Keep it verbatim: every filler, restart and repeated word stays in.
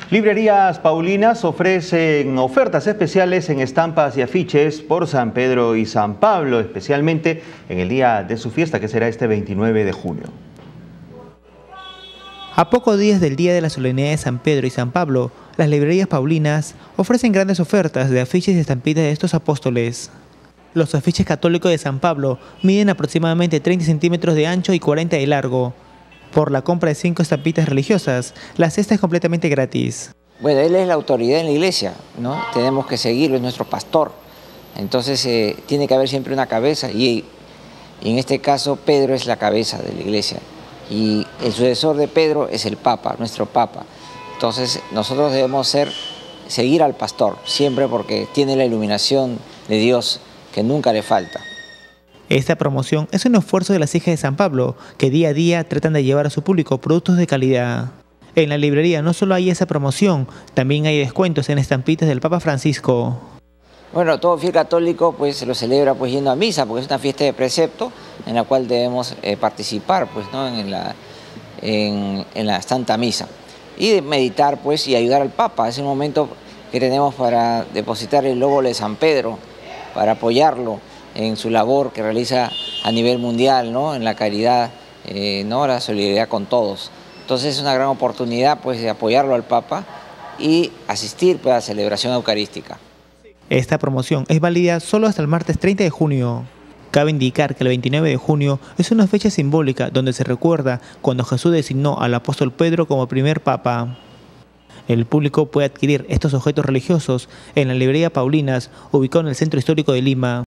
Librerías Paulinas ofrecen ofertas especiales en estampas y afiches por San Pedro y San Pablo, especialmente en el día de su fiesta, que será este veintinueve de junio. A pocos días del día de la solemnidad de San Pedro y San Pablo, las librerías Paulinas ofrecen grandes ofertas de afiches y estampitas de estos apóstoles. Los afiches católicos de San Pablo miden aproximadamente treinta centímetros de ancho y cuarenta de largo. Por la compra de cinco estampitas religiosas, la cesta es completamente gratis. Bueno, él es la autoridad en la iglesia, ¿no? Tenemos que seguirlo, es nuestro pastor. Entonces eh, tiene que haber siempre una cabeza y, y en este caso Pedro es la cabeza de la iglesia. Y el sucesor de Pedro es el Papa, nuestro Papa. Entonces nosotros debemos ser, seguir al pastor, siempre porque tiene la iluminación de Dios que nunca le falta. Esta promoción es un esfuerzo de las hijas de San Pablo, que día a día tratan de llevar a su público productos de calidad. En la librería no solo hay esa promoción, también hay descuentos en estampitas del Papa Francisco. Bueno, todo fiel católico pues lo celebra pues yendo a misa, porque es una fiesta de precepto en la cual debemos eh, participar pues, ¿no? en, la, en, en la Santa Misa. Y de meditar pues y ayudar al Papa, es el momento que tenemos para depositar el óvulo de San Pedro, para apoyarlo en su labor que realiza a nivel mundial, ¿no? En la caridad, eh, ¿no? La solidaridad con todos. Entonces es una gran oportunidad pues, de apoyarlo al Papa y asistir pues, a la celebración eucarística. Esta promoción es válida solo hasta el martes treinta de junio. Cabe indicar que el veintinueve de junio es una fecha simbólica donde se recuerda cuando Jesús designó al apóstol Pedro como primer papa. El público puede adquirir estos objetos religiosos en la librería Paulinas, ubicada en el centro histórico de Lima.